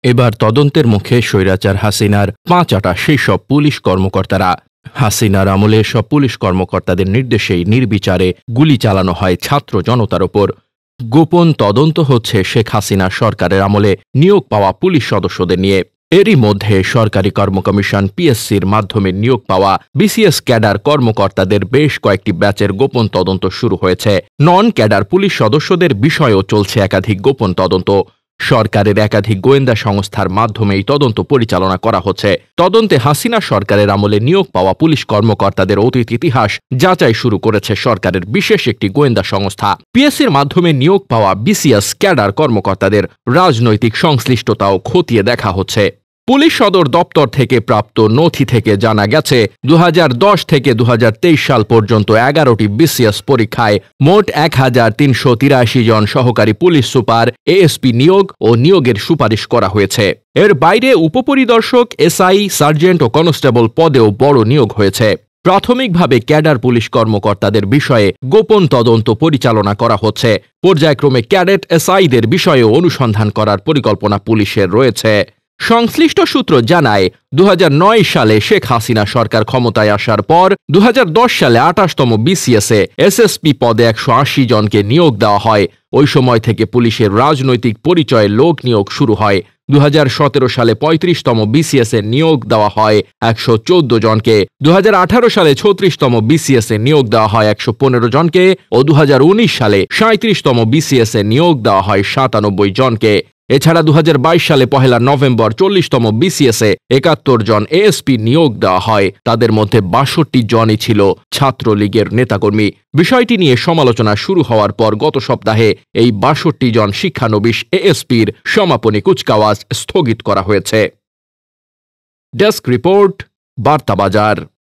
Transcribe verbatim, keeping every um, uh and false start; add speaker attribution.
Speaker 1: এবার তদন্তের মুখে স্বৈরাচার হাসিনার পাঁচ আটা সেসব পুলিশ কর্মকর্তারা। হাসিনার আমলে সব পুলিশ কর্মকর্তাদের নির্দেশেই নির্বিচারে গুলি চালানো হয় ছাত্র জনতার ওপর। গোপন তদন্ত হচ্ছে শেখ হাসিনা সরকারের আমলে নিয়োগ পাওয়া পুলিশ সদস্যদের নিয়ে। এরই মধ্যে সরকারি কর্ম কমিশন পিএসসির মাধ্যমে নিয়োগ পাওয়া বিসিএস ক্যাডার কর্মকর্তাদের বেশ কয়েকটি ব্যাচের গোপন তদন্ত শুরু হয়েছে। নন ক্যাডার পুলিশ সদস্যদের বিষয়েও চলছে একাধিক গোপন তদন্ত। সরকারের একাধিক গোয়েন্দা সংস্থার মাধ্যমেই তদন্ত পরিচালনা করা হচ্ছে। তদন্তে হাসিনা সরকারের আমলে নিয়োগ পাওয়া পুলিশ কর্মকর্তাদের অতীত ইতিহাস যাচাই শুরু করেছে সরকারের বিশেষ একটি গোয়েন্দা সংস্থা। পিএসসির মাধ্যমে নিয়োগ পাওয়া বিসিএস ক্যাডার কর্মকর্তাদের রাজনৈতিক সংশ্লিষ্টতাও খতিয়ে দেখা হচ্ছে। পুলিশ সদর দপ্তর থেকে প্রাপ্ত নথি থেকে জানা গেছে দু হাজার দশ থেকে দু হাজার তেইশ সাল পর্যন্ত এগারোটি বিসিএস পরীক্ষায় মোট এক হাজার তিনশো তিরাশি জন সহকারী পুলিশ সুপার এএসপি নিয়োগ ও নিয়োগের সুপারিশ করা হয়েছে। এর বাইরে উপপরিদর্শক, এসআই, সার্জেন্ট ও কনস্টেবল পদেও বড় নিয়োগ হয়েছে। প্রাথমিকভাবে ক্যাডার পুলিশ কর্মকর্তাদের বিষয়ে গোপন তদন্ত পরিচালনা করা হচ্ছে। পর্যায়ক্রমে ক্যাডেট এসআইদের বিষয়েও অনুসন্ধান করার পরিকল্পনা পুলিশের রয়েছে। সংশ্লিষ্ট সূত্র জানায়, দু হাজার নয় সালে শেখ হাসিনা সরকার ক্ষমতায় আসার পর দু হাজার দশ সালে আঠাশতম বিসিএসে এসএসপি পদে একশো আশি জনকে নিয়োগ দেওয়া হয়। ওই সময় থেকে পুলিশের রাজনৈতিক পরিচয়ে লোক নিয়োগ শুরু হয়। দু হাজার সতেরো সালে পঁয়ত্রিশতম বিসিএসে নিয়োগ দেওয়া হয় একশো চোদ্দ জনকে। দু হাজার আঠারো সালে ছত্রিশতম বিসিএসে নিয়োগ দেওয়া হয় একশো পনেরো জনকে ও দু হাজার উনিশ সালে সাঁত্রিশতম বিসিএসে নিয়োগ দেওয়া হয় সাতানব্বই জনকে। এছাড়া দু হাজার বাইশ সালে পহেলা নভেম্বর চল্লিশতম বিসিএসে একাত্তর জন এএসপি নিয়োগ দেওয়া হয়। তাদের মধ্যে বাষট্টি জনই ছিল ছাত্রলীগের নেতাকর্মী। বিষয়টি নিয়ে সমালোচনা শুরু হওয়ার পর গত সপ্তাহে এই বাষট্টি জন শিক্ষানবিশ এএসপির সমাপনী কুচকাওয়াজ স্থগিত করা হয়েছে। Desk report, বার্তাবাজার।